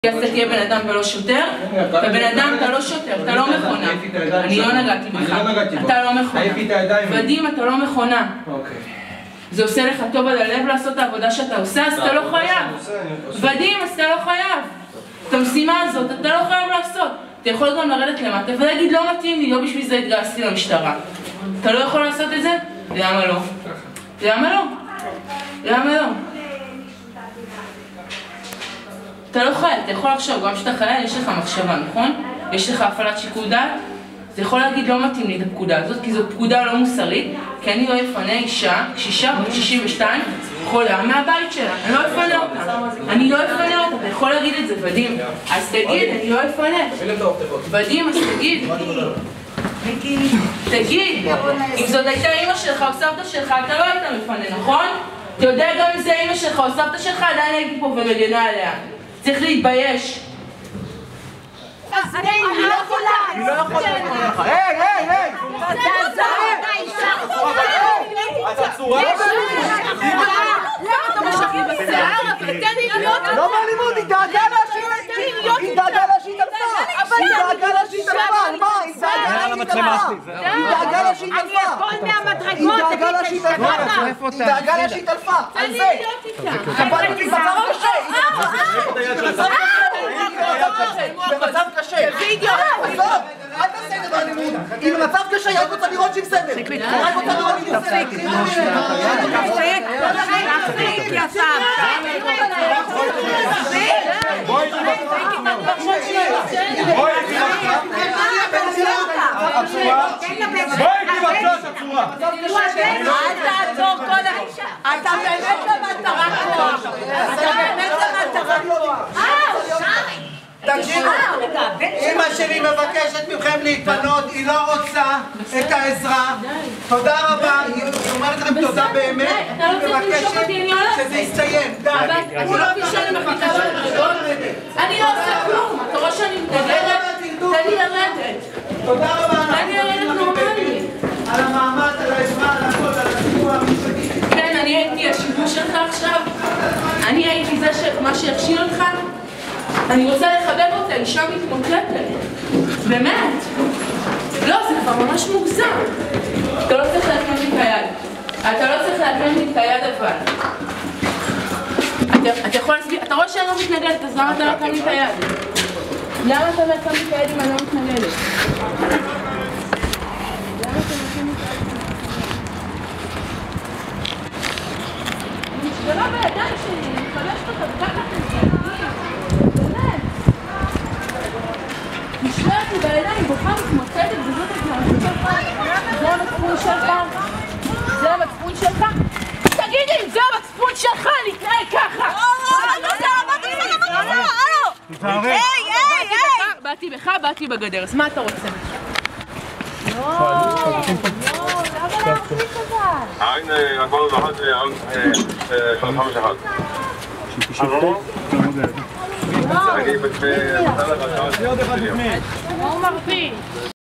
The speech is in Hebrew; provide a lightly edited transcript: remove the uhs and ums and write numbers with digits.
תהיה בן אדם ולא שוטר, ובן אדם אתה לא שוטר, אתה לא מכונה. אני לא נגעתי בך, אתה לא מכונה. ודים, אתה לא מכונה. זה עושה לך טוב על הלב לעשות את העבודה שאתה עושה, אז אתה לא חייב. ודים, אז אתה לא חייב. את המשימה הזאת אתה לא חייב לעשות. אתה יכול גם לרדת למטה ולהגיד לא מתאים לי, לא בשביל זה התגייסתי למשטרה. אתה לא יכול לעשות את זה? למה לא? למה לא? למה לא? אתה לא חייב, אתה יכול לחשוב, גם כשאתה חייל יש לך מחשבה, נכון? יש לך הפעלת שיקול דעת, אתה יכול להגיד לא מתאים לי את הפקודה הזאת, כי זו פקודה לא מוסרית, כי אני לא אפנה אישה, קשישה בת 62, חולה מהבית שלה, אני לא אפנה אותה, אני לא אפנה אותה, אתה יכול להגיד את זה, ודים, אז תגיד, אני לא אפנה, ודים, אז תגיד, תגיד, אם זאת הייתה אמא שלך או סבתא שלך, אתה לא היית מפנה, נכון? אתה יודע גם אם זה אמא שלך או סבתא שלך, עדיין הייתי פה ומגנה עליה. צריך להתבייש. אני לא יכולה. אני לא יכולה. היי, היי, היי! את עצורה? אתה משקרים בשיער, אבל תן לי להיות... לא באלימות, היא דאגה להשאית אלפה! היא דאגה להשאית אלפה! היא דאגה להשאית אלפה! מה? היא דאגה להשאית אלפה! אני אפול מהמדרגות, היא דאגה להשאית אלפה! היא דאגה להשאית אלפה! על זה! קבלנו אותי במצב קשה! במצב קשה! עזוב! אל תעשה את זה באלימות! היא במצב קשה, היא רק רוצה לראות שהיא בסדר! היא רק רוצה לראות שהיא בסדר! אל תעצור כל האישה! אתה באמת למטרה כוח! אתה באמת למטרה כוח! תקשיבו, אמא שלי מבקשת מכם להתפנות, היא לא רוצה את העזרה. תודה רבה, היא אומרת לכם תודה באמת, היא מבקשת שזה יסתיים. די, הוא לא תשאל אם מחליטה במדרגות? אני לא עושה כלום, אתה רואה שאני מתנגדת? תן לי לרדת. תודה רבה. תן לי לרדת נורמלי. על המאמץ, על העזרה, על הכל, על הסיוע המשפטי. כן, אני הייתי השיפור שלך עכשיו? אני הייתי זה מה שהכשיל אותך? אני רוצה לחבק אותה, אישה מתמוטטת. באמת. לא, זה כבר ממש מוגזם. אתה לא צריך להקם לי את היד. אתה לא צריך להקם לי את היד אבל. אתה יכול להסביר, אתה רואה שאני לא מתנגדת, אז למה אתה לא להקם לי את היד? למה אתה לא להקם לי את היד אם אני לא מתנגדת? למה אתה לא להקם לי את היד? אני משתלה בידיים שלי, אני מחלשת אותה וככה את זה. נשלחתי בידיים, בוכה מתמוטטת וזאת התנהגות שלך? זה המצפון שלך? זה המצפון שלך? תגידי אם זה המצפון שלך, נתראה ככה! באתי בך, באתי בגדר, אז מה אתה רוצה? למה להחליט אבל? הנה, הכל לחד, 5-1. הוא מרפיא